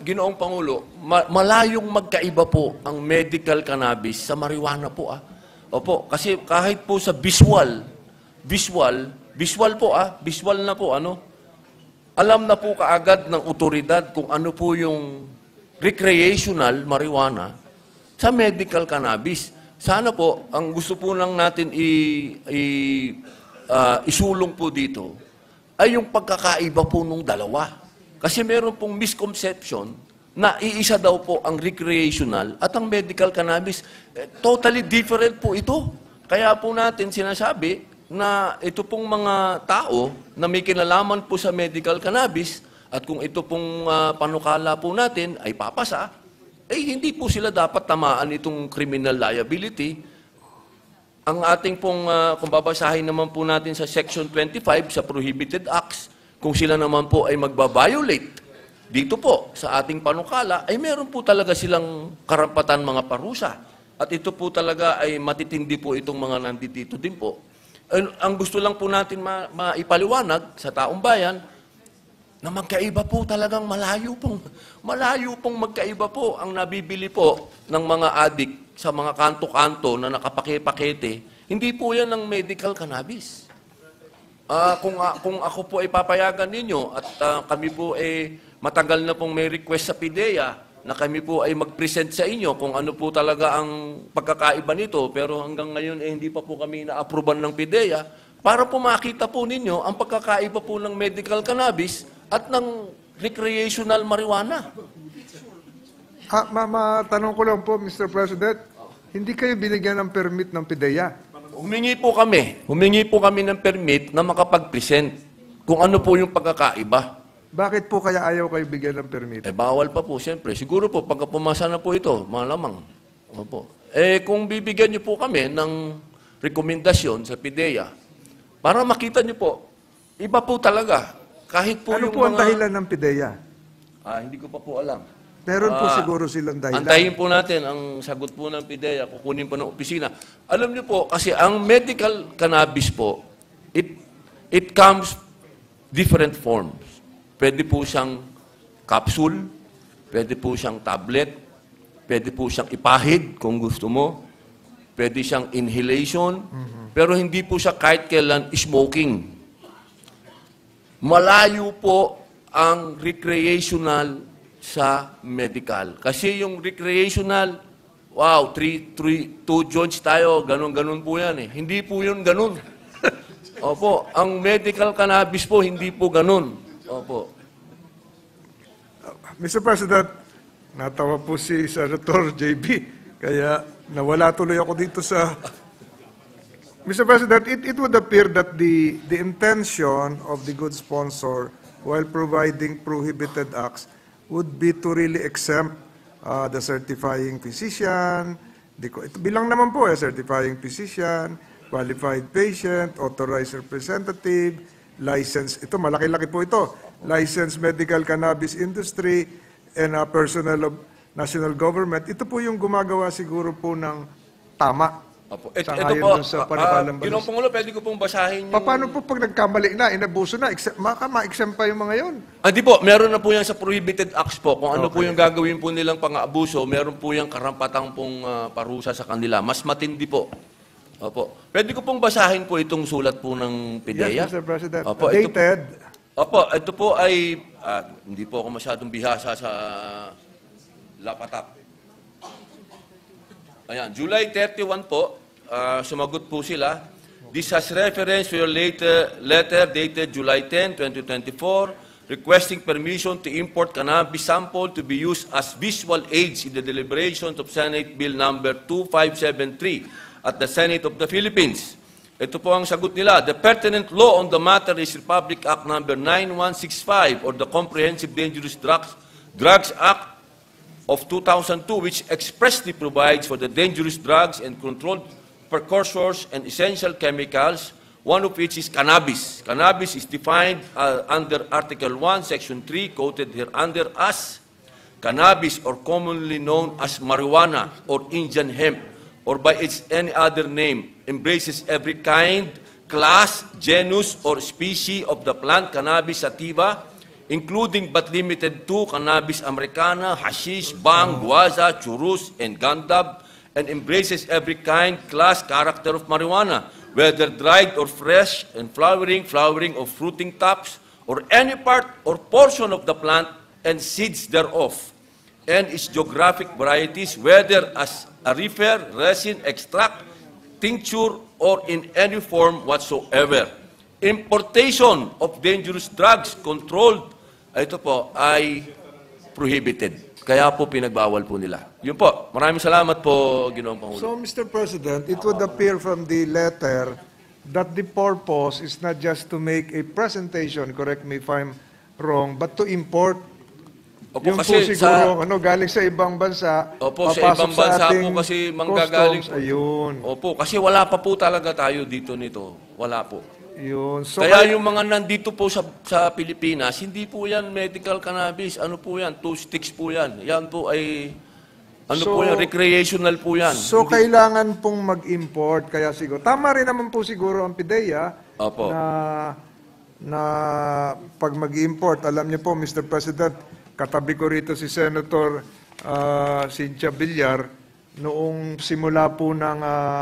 Ginoong Pangulo, malayong magkaiba po ang medical cannabis sa marijuana po. Opo, kasi kahit po sa visual na po, alam na po kaagad ng otoridad kung ano po yung recreational marijuana sa medical cannabis. Sana po, ang gusto po lang natin isulong po dito ay yung pagkakaiba po nung dalawa. Kasi meron pong misconception na iisa daw po ang recreational at ang medical cannabis. Totally different po ito. Kaya po natin sinasabi na ito pong mga tao na may kinalaman po sa medical cannabis at kung ito pong panukala po natin ay papasa, hindi po sila dapat tamaan itong criminal liability. Ang ating pong, kung babasahin naman po natin sa Section 25 sa Prohibited Acts, kung sila naman po ay magbabiolate dito po sa ating panukala, ay meron po talaga silang karapatan mga parusa. At ito po talaga ay matitindi po itong mga nandito din po. Ang gusto lang po natin maipaliwanag sa taong bayan, na magkaiba po talagang malayo pong magkaiba po ang nabibili po ng mga adik sa mga kanto-kanto na nakapakete. Hindi po yan ng medical cannabis. Kung ako po ay papayagan ninyo at kami po ay matagal na pong may request sa PIDEA na kami po ay mag-present sa inyo kung ano po talaga ang pagkakaiba nito, pero hanggang ngayon hindi pa po kami na-approvean ng PIDEA para po makita po ninyo ang pagkakaiba po ng medical cannabis at ng recreational marijuana. Tanong ko lang po, Mr. President, hindi kayo binigyan ng permit ng PIDEA? Humingi po kami ng permit na makapag-present kung ano po yung pagkakaiba. Bakit po kaya ayaw kayo bigyan ng permit? Bawal pa po, siyempre. Siguro po, pagka pumasa na po ito, malamang. Opo. Kung bibigyan niyo po kami ng rekomendasyon sa PIDEA, para makita niyo po, iba po talaga. Kahit po ano yung po ang dahilan ng PIDEA? Hindi ko pa po alam. Meron po siguro silang dahilan. Antayin po natin ang sagot po ng PIDEA, kukunin po ng opisina. Alam niyo po, kasi ang medical cannabis po, it comes different forms. Pwede po siyang capsule, pwede po siyang tablet, pwede po siyang ipahid kung gusto mo, pwede siyang inhalation, pero hindi po siya kahit kailan smoking. Malayo po ang recreational sa medical. Kasi yung recreational, wow, 2 joints tayo, ganun-ganun po yan eh. Hindi po yun ganun. Opo, ang medical cannabis po, hindi po ganun. Opo. Mr. President, natawa po si Senator JB, kaya nawala tuloy ako dito sa... Mr. President, it would appear that the intention of the good sponsor while providing prohibited acts would be to really exempt the certifying physician, ito bilang naman po certifying physician, qualified patient, authorized representative, licensed, ito malaki-laki po ito, licensed medical cannabis industry, and personnel of national government. Ito po yung gumagawa siguro po ng tama. Opo. Ito po, Ginoong Pangulo, pwede ko pong basahin yung... Paano po pag nagkamali na, inabuso na, ma-exempt pa yung mga yon? Di po, meron na po yan sa Prohibited Acts po. Kung ano po yung gagawin po nilang pang-aabuso, meron po yung karampatang pong parusa sa kanila. Mas matindi po. Opo. Pwede ko pong basahin po itong sulat po ng PIDEA. Yes, Mr. President. Opo, dated. Ito po ay... hindi po ako masyadong bihasa sa lapatap. Ayan, July 31 po. Sumagot po sila. This has reference to your letter dated July 10, 2024, requesting permission to import cannabis sample to be used as visual aids in the deliberations of Senate Bill number 2573 at the Senate of the Philippines. Ito po ang sagot nila. The pertinent law on the matter is Republic Act number 9165 or the Comprehensive Dangerous Drugs Act of 2002, which expressly provides for the dangerous drugs and controlled precursors and essential chemicals, one of which is cannabis. Cannabis is defined under Article 1, Section 3, quoted here under as cannabis, or commonly known as marijuana or Indian hemp, or by its any other name, embraces every kind, class, genus, or species of the plant cannabis sativa, including but limited to cannabis americana, hashish, bang, guaza, churus, and gandab, and embraces every kind, class, character of marijuana, whether dried or fresh, and flowering of fruiting tops, or any part or portion of the plant and seeds thereof, and its geographic varieties, whether as a reefer, resin, extract, tincture, or in any form whatsoever. Importation of dangerous drugs controlled, ito po, ay prohibited. Kaya po pinagbawal po nila. Yun po. Maraming salamat po, Ginoong Pangulo. So, Mr. President, it would appear from the letter that the purpose is not just to make a presentation, correct me if I'm wrong, but to import. Opo, Yung po kasi siguro, galing sa ibang bansa, Opo, sa papasok ibang bansa po ating kasi manggagaling customs, ayun. Opo, kasi wala pa po talaga tayo dito nito. Wala po. Yun. So, Kaya yung mga nandito po sa Pilipinas, hindi po yan medical cannabis. Ano po yan? 2 sticks po yan. Yan po ay, po yan? Recreational po yan. So, kailangan pong mag-import. Kaya siguro, tama rin naman po siguro ang PIDEA Opo. na pag mag-import, alam niyo po, Mr. President, katabi ko rito si Senator Cynthia Villar, noong simula po ng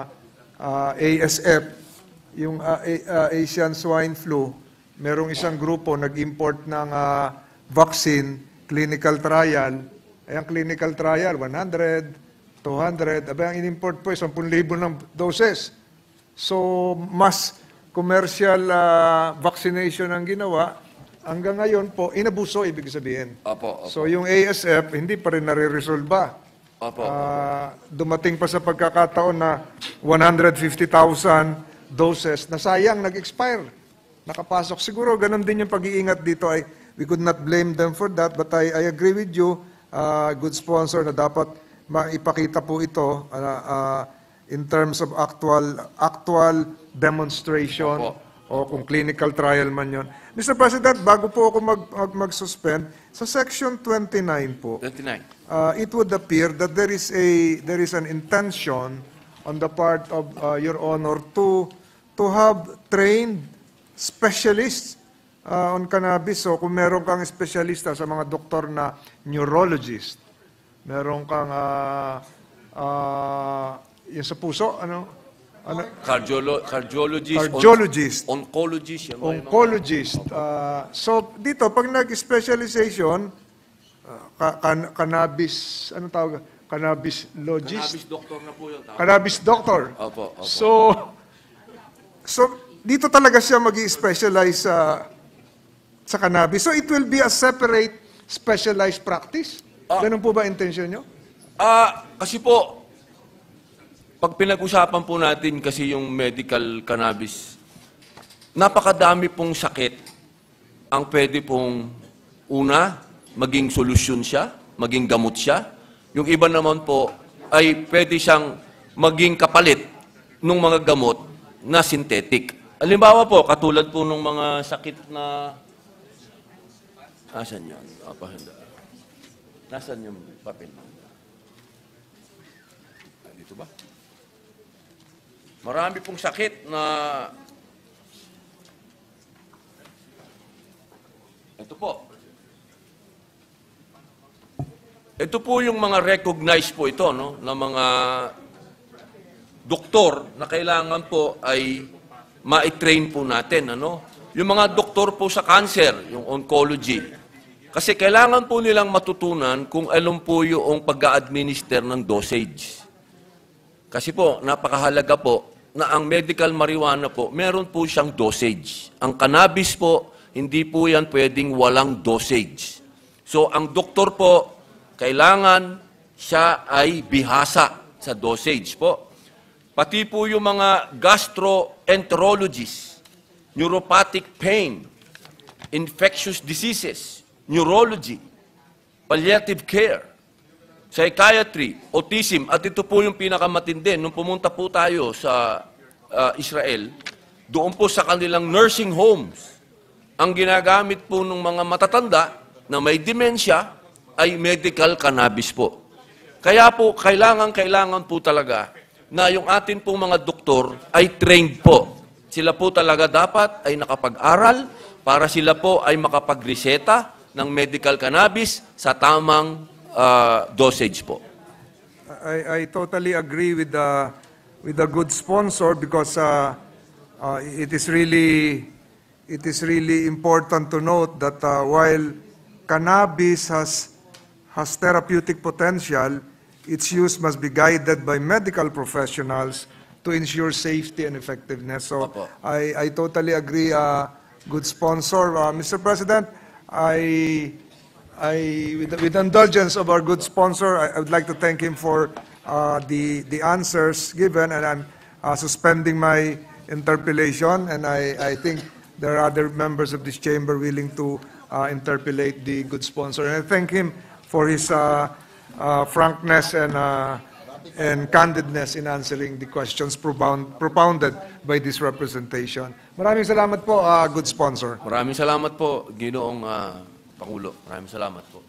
ASF, yung Asian Swine Flu, merong isang grupo nag-import ng vaccine, clinical trial. Ay, ang clinical trial, 100, 200. Abay, ang in-import po, 10,000 ng doses. So, mas commercial vaccination ang ginawa. Hanggang ngayon po, inabuso, ibig sabihin. Opo. So, yung ASF, hindi pa rin nare-resolba. Opo. Dumating pa sa pagkakataon na 150,000 doses na sayang, nag-expire. Nakapasok. Siguro, ganun din yung pag-iingat dito. We could not blame them for that, but I agree with you, good sponsor, na dapat maipakita po ito in terms of actual demonstration o kung clinical trial man yon. Mr. President, bago po ako mag-suspend, sa Section 29 po, 29. it would appear that there is an intention on the part of Your Honor to have trained specialists on cannabis. So kung meron kang espesyalista sa mga doktor na neurologist, meron kang yung sa puso, cardiologist, oncologist, oncologist. So dito, pag nag-specialization, cannabis, anong tawag? Cannabis logist? Cannabis doctor na po yun. Cannabis doctor. Opo. So dito talaga siya mag-i-specialize sa cannabis. So it will be a separate specialized practice? Ganun po ba intention nyo? Kasi po, pag pinag-usapan po natin kasi yung medical cannabis, napakadami pong sakit ang pwede pong maging solusyon siya, maging gamot siya. Yung iba naman po ay pwede siyang maging kapalit ng mga gamot na synthetic. Halimbawa po, katulad po ng mga sakit na... Nasaan yan? Nasaan yung papel? Dito ba? Marami pong sakit na... Ito po. Ito po yung mga recognized po ito, no, na mga doktor na kailangan po ay ma-train po natin, ano? Yung mga doktor po sa cancer, yung oncology. Kasi kailangan po nilang matutunan kung alam po yung pag-a-administer ng dosage. Kasi po, napakahalaga po na ang medical marijuana po, meron po siyang dosage. Ang cannabis po, hindi po yan pwedeng walang dosage. So, ang doktor po, kailangan siya ay bihasa sa dosage po. Pati po yung mga gastroenterologists, neuropathic pain, infectious diseases, neurology, palliative care, psychiatry, autism, at ito po yung pinakamatindi. Nung pumunta po tayo sa Israel, doon po sa kanilang nursing homes, ang ginagamit po ng mga matatanda na may demensya, ay medical cannabis po. Kaya po, kailangan po talaga na yung atin pong mga doktor ay trained po. Sila po talaga dapat ay nakapag-aral para sila po ay makapag-reseta ng medical cannabis sa tamang dosage po. I totally agree with the good sponsor because it is really important to note that while cannabis has therapeutic potential, its use must be guided by medical professionals to ensure safety and effectiveness. So Opo. I totally agree, good sponsor. Mr. President, with the indulgence of our good sponsor, I would like to thank him for the answers given, and I'm suspending my interpellation, and I think there are other members of this chamber willing to interpellate the good sponsor. And I thank him for his frankness and candidness in answering the questions propounded by this representation. Maraming salamat po, good sponsor. Maraming salamat po, Ginoong Pangulo. Maraming salamat po.